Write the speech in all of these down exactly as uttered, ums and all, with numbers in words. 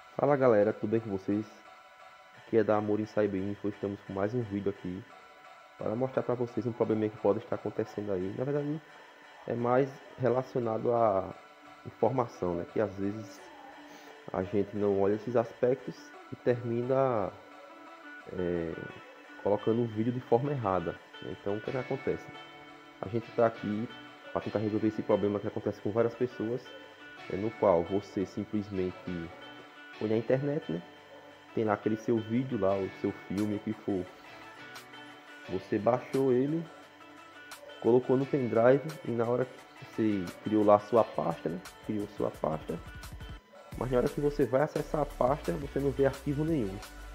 Fala galera, tudo bem com vocês? Aqui é da Amor em Cyberinfo, estamos com mais um vídeo aqui para mostrar para vocês um probleminha que pode estar acontecendo aí. Na verdade é mais relacionado à informação, né? Que às vezes a gente não olha esses aspectos e termina é, colocando o vídeo de forma errada, né? Então o que, é que acontece? A gente está aqui para tentar resolver esse problema que acontece com várias pessoas, é, no qual você simplesmente põe na internet, né? Tem lá aquele seu vídeo lá, o seu filme, o que for. Você baixou ele, colocou no pendrive e na hora que você criou lá a sua pasta, né? Criou sua pasta. Mas na hora que você vai acessar a pasta, você não vê arquivo nenhum.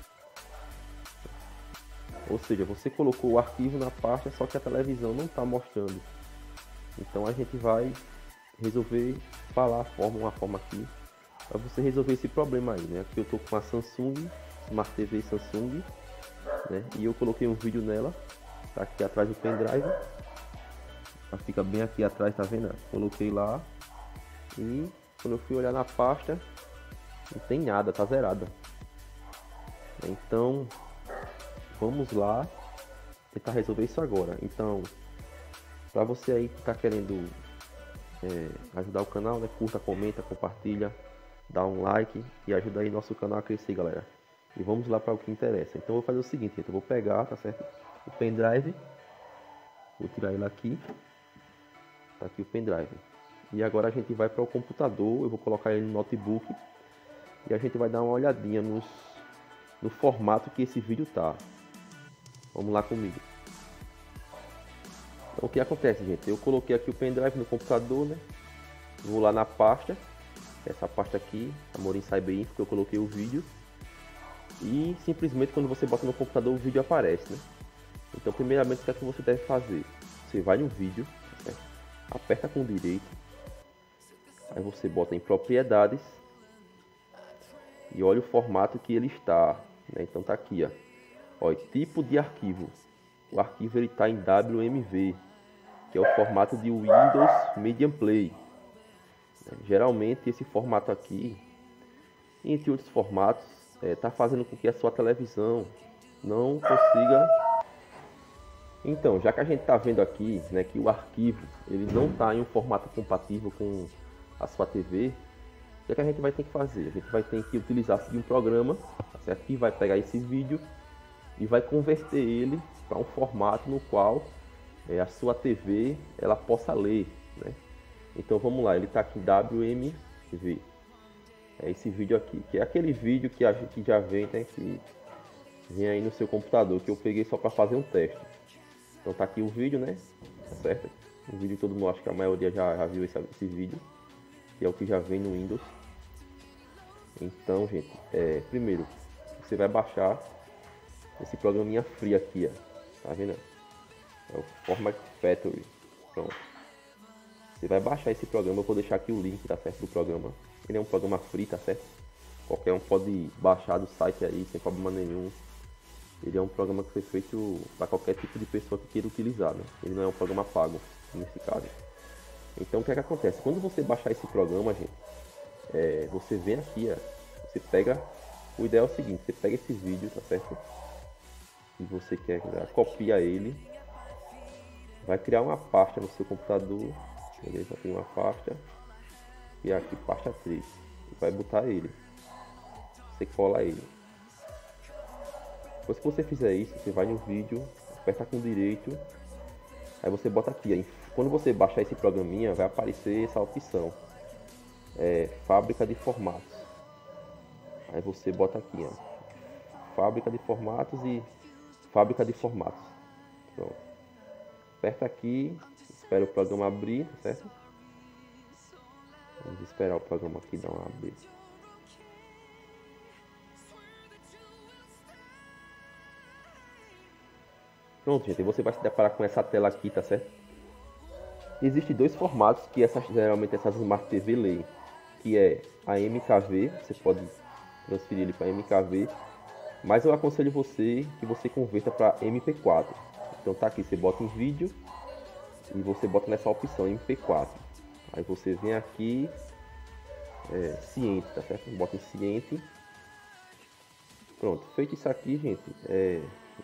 Ou seja, você colocou o arquivo na pasta, só que a televisão não está mostrando. Então a gente vai resolver falar a forma, uma forma aqui para você resolver esse problema aí, né? Aqui eu tô com a Samsung, Smart T V Samsung, né? E eu coloquei um vídeo nela, tá aqui atrás do pendrive. Ela fica bem aqui atrás, tá vendo? Coloquei lá e quando eu fui olhar na pasta, não tem nada, tá zerada. Então, vamos lá tentar resolver isso agora. Então, para você aí que tá querendo é, ajudar o canal, né? Curta, comenta, compartilha, dá um like e ajuda aí nosso canal a crescer, galera. E vamos lá para o que interessa. Então eu vou fazer o seguinte, gente, eu vou pegar, tá certo? O pendrive, vou tirar ele aqui. Tá aqui o pendrive. E agora a gente vai para o computador, eu vou colocar ele no notebook e a gente vai dar uma olhadinha nos, no formato que esse vídeo tá. Vamos lá comigo. Então o que acontece, gente? Eu coloquei aqui o pendrive no computador, né? Vou lá na pasta, essa pasta aqui, Amor em Cyberinfo, que eu coloquei o vídeo. E simplesmente quando você bota no computador o vídeo aparece, né? Então primeiramente o que é que você deve fazer? Você vai no vídeo, certo? Aperta com o direito, aí você bota em propriedades e olha o formato que ele está, né? Então tá aqui, ó. Olha, tipo de arquivo. O arquivo ele está em W M V, que é o formato de Windows Media Player. Geralmente esse formato aqui, entre outros formatos, está é, fazendo com que a sua televisão não consiga. Então, já que a gente está vendo aqui, né, que o arquivo ele não está em um formato compatível com a sua T V, o que, é que a gente vai ter que fazer? A gente vai ter que utilizar um programa, tá certo? Que vai pegar esse vídeo e vai converter ele para um formato no qual é, a sua T V ela possa ler, né? Então vamos lá, ele está aqui em W M V. É esse vídeo aqui, que é aquele vídeo que a gente já vem, né, que vem aí no seu computador, que eu peguei só para fazer um teste. Então tá aqui o vídeo, né? Tá certo? O vídeo todo mundo, acho que a maioria já, já viu esse, esse vídeo, que é o que já vem no Windows. Então, gente, é, primeiro você vai baixar esse programinha free aqui, ó. Tá vendo? É o Format Factory. Pronto. Você vai baixar esse programa, eu vou deixar aqui o link, tá certo, do programa. Ele é um programa free, tá certo? Qualquer um pode baixar do site aí, sem problema nenhum. Ele é um programa que foi feito para qualquer tipo de pessoa que queira utilizar, né? Ele não é um programa pago, nesse caso. Então, o que é que acontece? Quando você baixar esse programa, gente, é, você vem aqui, ó, você pega... O ideal é o seguinte, você pega esse vídeo, tá certo? E você quer, né, copia ele. Vai criar uma pasta no seu computador. Beleza? Vai criar uma pasta. E aqui, pasta três. E vai botar ele. Você cola ele. Depois que você fizer isso, você vai no vídeo, aperta com o direito, aí você bota aqui, aí, quando você baixar esse programinha, vai aparecer essa opção, é, fábrica de formatos. Aí você bota aqui, ó, fábrica de formatos e fábrica de formatos. Pronto. Aperta aqui, espera o programa abrir, certo? Vamos esperar o programa aqui dar uma abrir. Pronto, gente, você vai se deparar com essa tela aqui, tá certo? Existem dois formatos que essas, geralmente essas Smart T V leem, que é a M K V, você pode transferir ele para M K V, mas eu aconselho você que você converta para M P quatro. Então tá aqui, você bota em vídeo e você bota nessa opção M P quatro. Aí você vem aqui, é, ciente, tá certo? Bota em ciente Pronto, feito isso aqui, gente, é...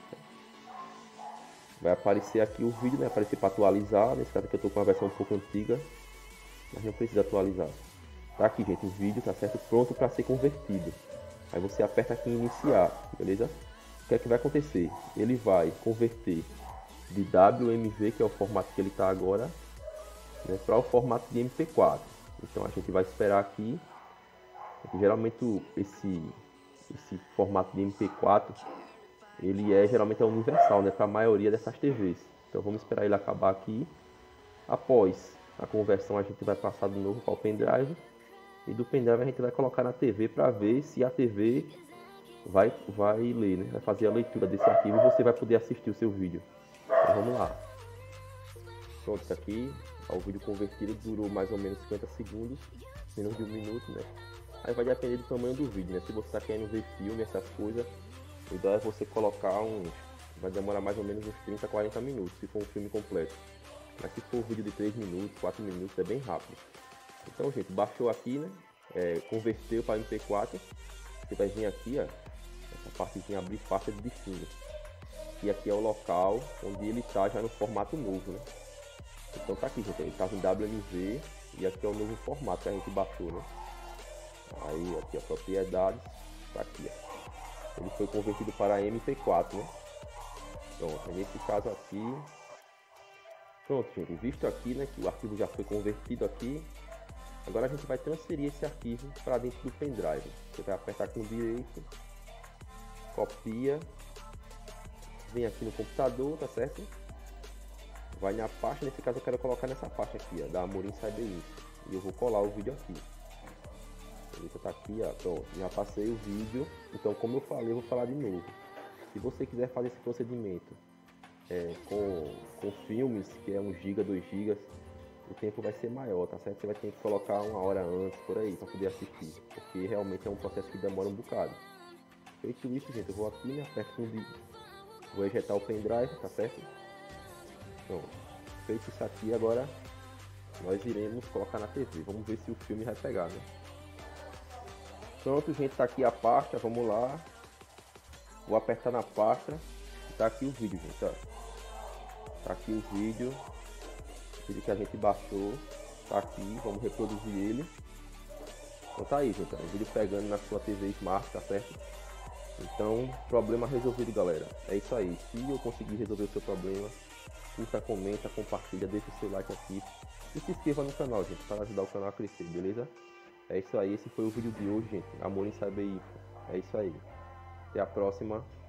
vai aparecer aqui o vídeo, né? Aparecer para atualizar. Nesse caso aqui eu tô com uma versão um pouco antiga, mas não precisa atualizar. Tá aqui, gente, o vídeo tá certo, pronto para ser convertido. Aí você aperta aqui em iniciar, beleza? O que é que vai acontecer? Ele vai converter de W M V, que é o formato que ele está agora, né, para o formato de M P quatro. Então a gente vai esperar aqui. Geralmente esse, esse formato de M P quatro ele é geralmente é universal, né, para a maioria dessas T Vs. Então vamos esperar ele acabar aqui. Após a conversão a gente vai passar de novo para o pendrive. E do pendrive a gente vai colocar na T V para ver se a T V vai, vai ler, né? Vai fazer a leitura desse arquivo e você vai poder assistir o seu vídeo. Então vamos lá. Pronto, isso aqui, ó, o vídeo convertido durou mais ou menos cinquenta segundos, menos de um minuto, né? Aí vai depender do tamanho do vídeo, né? Se você está querendo ver filme, essas coisas, o ideal é você colocar uns... vai demorar mais ou menos uns trinta, quarenta minutos, se for um filme completo. Mas se for um vídeo de três minutos, quatro minutos, é bem rápido. Então, gente, baixou aqui, né? É, converteu para M P quatro. Você vai vir aqui, ó, essa partezinha abrir pasta de destino. E aqui é o local onde ele está já no formato novo, né? Então tá aqui, gente, ele estava em W M V e aqui é o novo formato que a gente baixou, né? Aí aqui a propriedades, tá aqui, ó. Ele foi convertido para M P quatro, né? Pronto, nesse caso aqui. Pronto, gente, visto aqui, né, que o arquivo já foi convertido aqui. Agora a gente vai transferir esse arquivo para dentro do pendrive. Você vai apertar com o direito, copia, vem aqui no computador, tá certo? Vai na pasta, nesse caso eu quero colocar nessa pasta aqui, ó, da Amorim Cyberinfo. E eu vou colar o vídeo aqui. Beleza, tá aqui, ó, pronto, já passei o vídeo. Então, como eu falei, eu vou falar de novo. Se você quiser fazer esse procedimento é, com, com filmes, que é um giga, dois gigas, o tempo vai ser maior, tá certo? Você vai ter que colocar uma hora antes, por aí, para poder assistir. Porque realmente é um processo que demora um bocado. Feito isso, gente, eu vou aqui, né, aperto com o vídeo. Vou ejetar o pendrive, tá certo? Pronto. Feito isso aqui, agora nós iremos colocar na T V. Vamos ver se o filme vai pegar, né? Pronto, gente, tá aqui a pasta, vamos lá. Vou apertar na pasta e tá aqui o vídeo, gente, ó. Tá aqui o vídeo. O vídeo que a gente baixou. Tá aqui, vamos reproduzir ele. Então tá aí, gente, ó, o vídeo pegando na sua T V Smart, tá certo? Então, problema resolvido, galera. É isso aí. Se eu conseguir resolver o seu problema, curta, comenta, compartilha, deixa o seu like aqui. E se inscreva no canal, gente, para ajudar o canal a crescer, beleza? É isso aí, esse foi o vídeo de hoje, gente. Amorim Cyberinfo. É isso aí. Até a próxima.